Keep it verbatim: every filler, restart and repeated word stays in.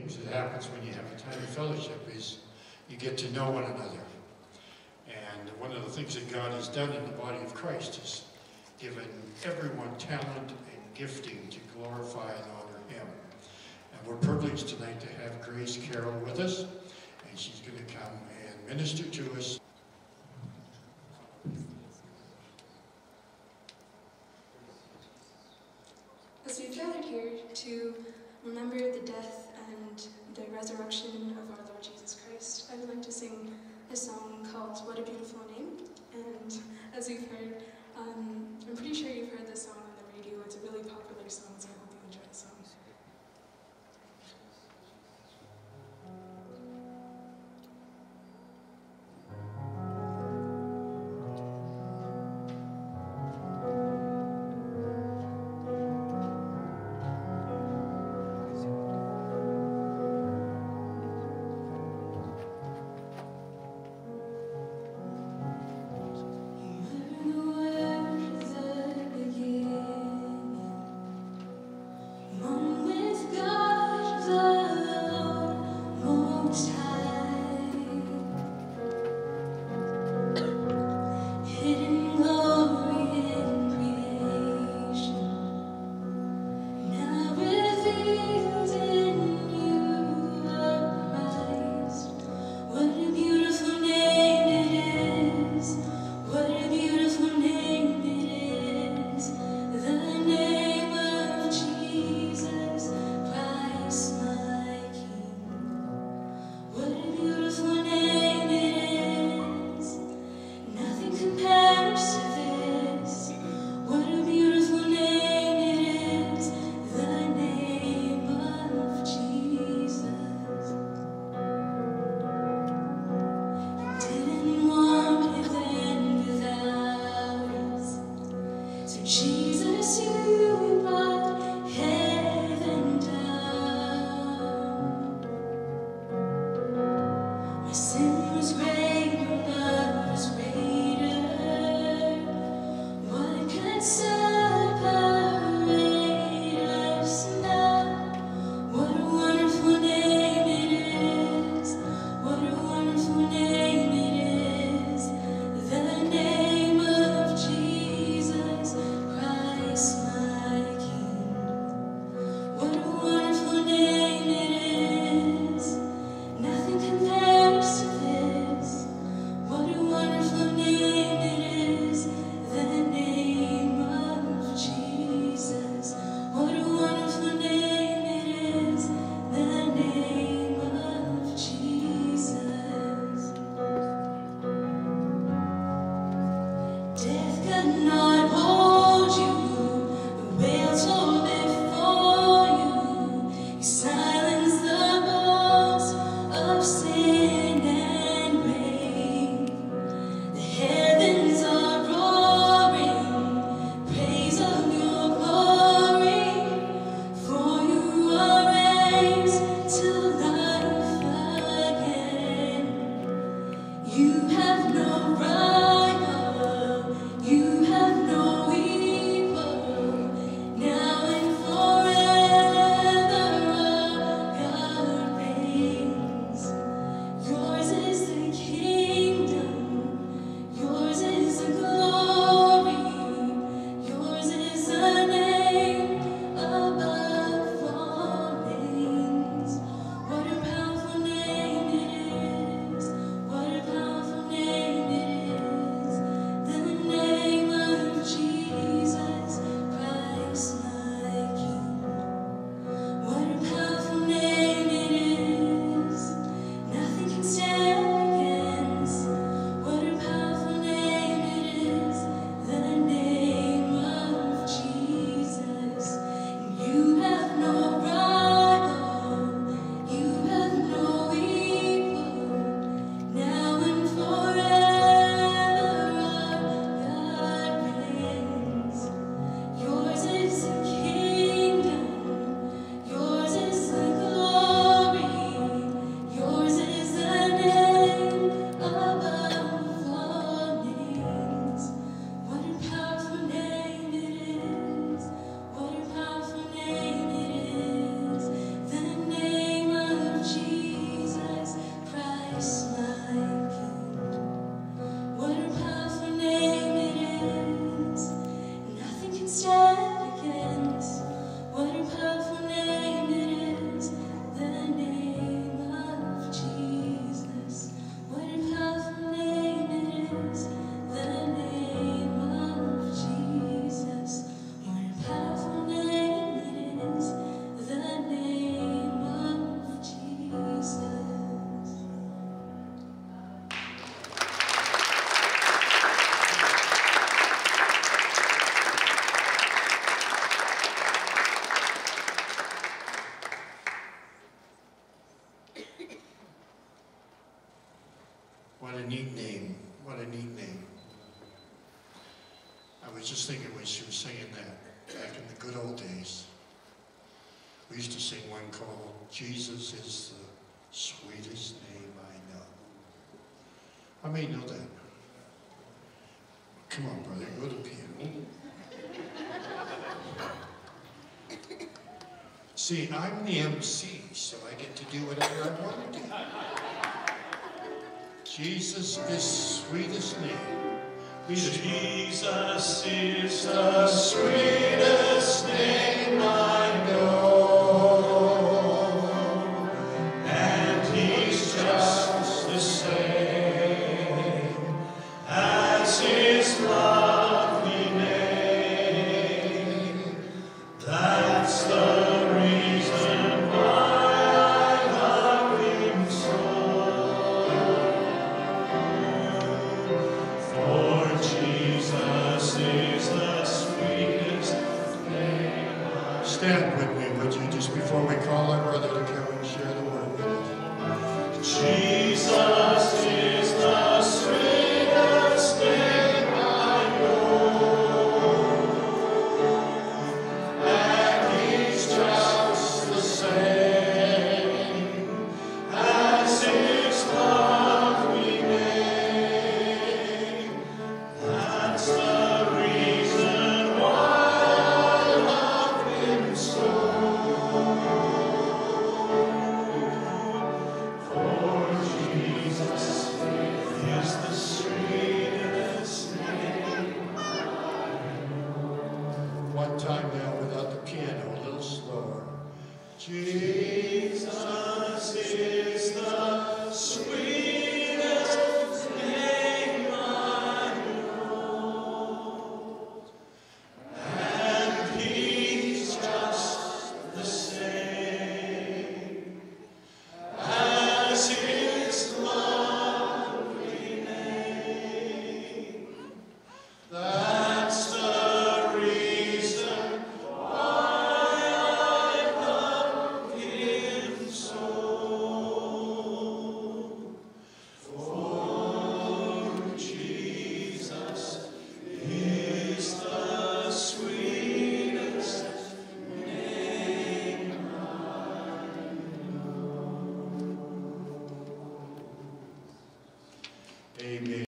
things that happens when you have a time of fellowship is you get to know one another. And one of the things that God has done in the body of Christ is given everyone talent and gifting to glorify and honor him. And we're privileged tonight to have Grace Carroll with us, and she's going to come and minister to us. As we've gathered here to remember the death and the resurrection of our Lord Jesus Christ, I would like to sing a song called What a Beautiful Name. And as we've heard, um, I'm pretty sure you've heard this song on the radio. It's a really popular song, so I hope you enjoy the song. What a powerful name it is. What a neat name. What a neat name. I was just thinking when she was singing that, back in the good old days, we used to sing one called Jesus is the Sweetest Name I Know. I may know that. Come on, brother, go to the piano. See, I'm the M C, so I get to do whatever I want to do. Jesus is sweetest name. Jesus is the sweetest name I know.